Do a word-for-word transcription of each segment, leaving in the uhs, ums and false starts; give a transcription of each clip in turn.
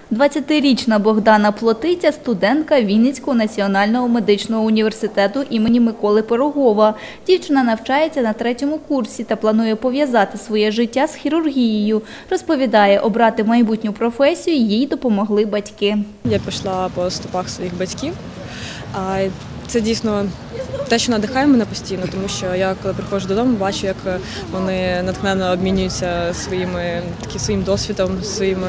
двадцятирічна Богдана Плотиця – студентка Вінницького національного медичного університету імені Миколи Пирогова. Дівчина навчається на третьому курсі та планує пов'язати своє життя з хірургією. Розповідає, обрати майбутню професію їй допомогли батьки. Я пішла по стопах своїх батьків. Це дійсно те, що надихає мене постійно, тому що я, коли приходжу додому, бачу, як вони натхненно обмінюються своїми, такі, своїм досвідом, своїми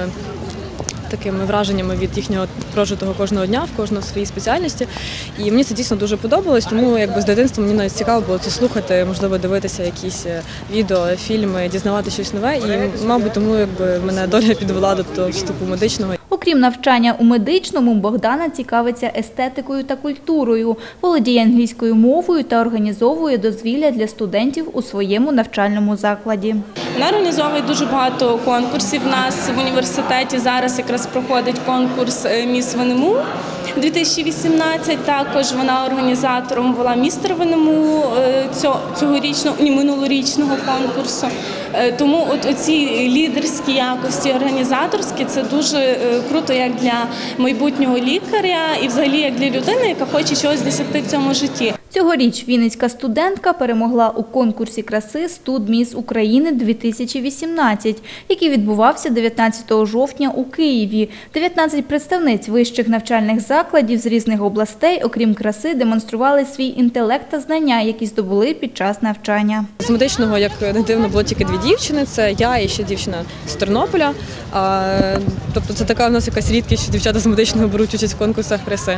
такими враженнями від їхнього прожитого кожного дня, в кожного своїй спеціальності. І мені це дійсно дуже подобалось, тому якби з дитинства мені навіть цікаво було це слухати, можливо, дивитися якісь відео, фільми, дізнавати щось нове. І, мабуть, тому якби мене доля підвела до того вступу медичного. Окрім навчання у медичному, Богдана цікавиться естетикою та культурою, володіє англійською мовою та організовує дозвілля для студентів у своєму навчальному закладі. Вона організовує дуже багато конкурсів у нас в університеті. Зараз якраз проходить конкурс «Міс ВНМУ» дві тисячі вісімнадцять. Також вона організатором була «Містер ВНМУ» цьогорічного, ні, минулорічного конкурсу. Тому от оці лідерські якості, організаторські – це дуже круто як для майбутнього лікаря і взагалі як для людини, яка хоче чогось досягти в цьому житті. Цьогоріч вінницька студентка перемогла у конкурсі краси «Студміс України дві тисячі вісімнадцять», який відбувався дев'ятнадцятого жовтня у Києві. дев'ятнадцять представниць вищих навчальних закладів з різних областей, окрім краси, демонстрували свій інтелект та знання, які здобули під час навчання. З медичного, як не дивно, було тільки дві дівчини. Це я і ще дівчина з Тернополя. Тобто це така в нас якась рідкість, що дівчата з медичного беруть участь в конкурсах краси.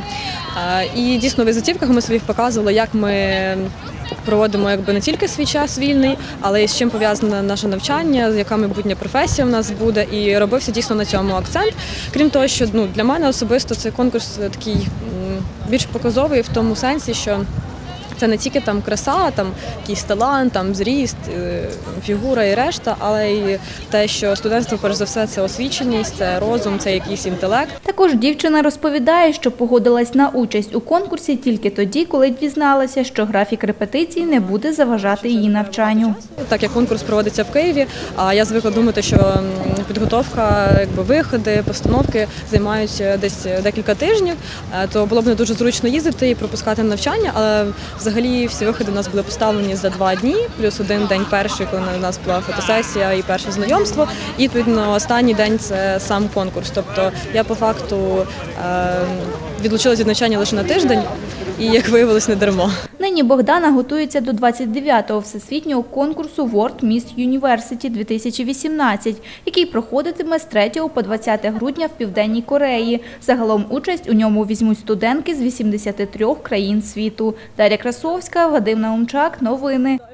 І дійсно в візитівках ми своїх показували, як ми проводимо якби не тільки свій час вільний, але і з чим пов'язане наше навчання, яка майбутня професія в нас буде, і робився дійсно на цьому акцент. Крім того, що ну, для мене особисто цей конкурс такий більш показовий в тому сенсі, що це не тільки там краса, там якийсь талант, там зріст, фігура і решта, але й те, що студентство, перш за все, це освіченість, це розум, це якийсь інтелект. Також дівчина розповідає, що погодилась на участь у конкурсі тільки тоді, коли дізналася, що графік репетицій не буде заважати її навчанню. Так як конкурс проводиться в Києві, а я звикла думати, що підготовка, якби виходи, постановки займають десь декілька тижнів, то було б не дуже зручно їздити і пропускати навчання, але взагалі всі виходи у нас були поставлені за два дні, плюс один день перший, коли у нас була фотосесія і перше знайомство, і відповідно останній день – це сам конкурс. Тобто я по факту відлучилася від навчання лише на тиждень і, як виявилось, не дарма. Нині Богдана готується до двадцять дев'ятого всесвітнього конкурсу World Miss University дві тисячі вісімнадцять, який проходитиме з третього по двадцяте грудня в Південній Кореї. Загалом участь у ньому візьмуть студентки з вісімдесяти трьох країн світу. Дар'я Красовська, Вадим Наумчак. Новини.